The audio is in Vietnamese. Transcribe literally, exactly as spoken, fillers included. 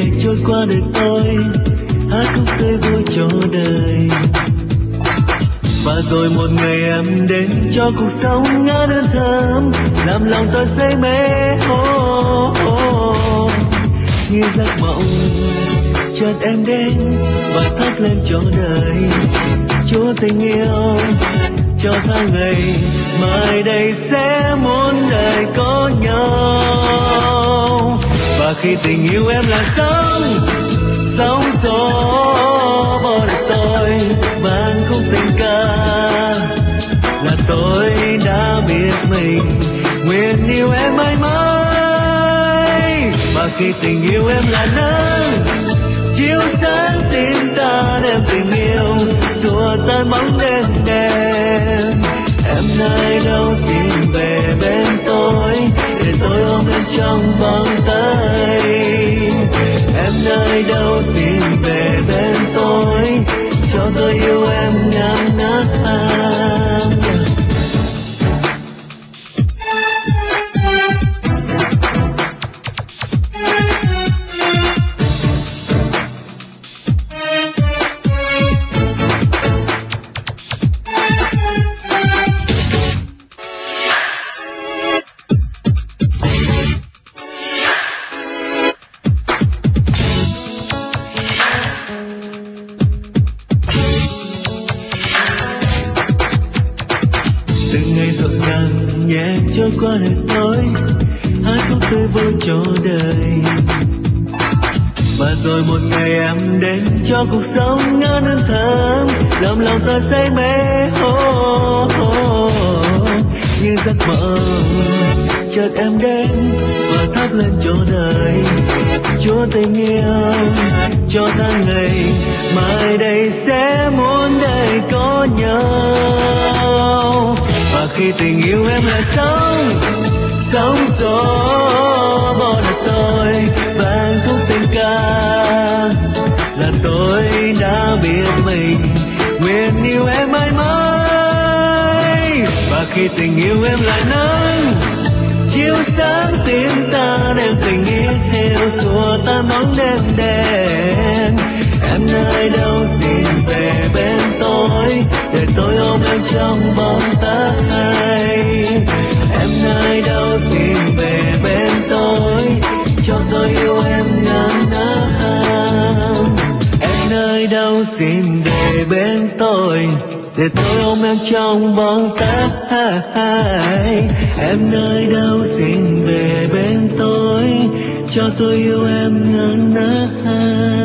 trôi qua đời tôi, hát khúc tươi vui cho đời. Và rồi một ngày em đến cho cuộc sống ngát hương thơm, làm lòng tôi say mê. Oh, oh, như giấc mộng chợt em đến và thắp lên cho đời. Chúa tình yêu cho tháng ngày mai đây sẽ muôn đời có nhau. Và khi tình yêu em là sống, sóng gió bao đời tôi mang khúc tình ca, là tôi đã biết mình nguyện yêu em mãi mãi. Và khi tình yêu em là nắng chiếu sáng tim ta, đem tình yêu xua tan bóng đêm đen. Em nơi đâu xin về bên tôi, để tôi ôm em trong vòng tay. Em nơi đâu xin về bên tôi, cho tôi yêu em ngàn năm. Trôi qua đời tôi, hát khúc tươi vui cho đời. Và rồi một ngày em đến cho cuộc sống ngát hương thơm, làm lòng tôi say mê. Oh, oh, oh, như giấc mộng chợt em đến và thắp lên cho đời. Chúa tình yêu cho tháng ngày mai đây sẽ muôn đời có nhau. Và khi tình yêu em là sống, sóng gió bao đời tôi vang khúc tình ca, là tôi đã biết mình nguyện yêu em mãi mãi. Và khi tình yêu em là nắng chiếu sáng tim ta, đem tình yêu theo xua tan bóng đêm đen. Em nơi đâu xin về bên tôi, để tôi ôm em trong vòng tay. Em nơi đâu xin về bên tôi, cho tôi yêu em ngàn năm. Em nơi đâu xin về bên tôi, để tôi ôm em trong vòng tay. Em nơi đâu xin về bên tôi, cho tôi yêu em ngàn năm.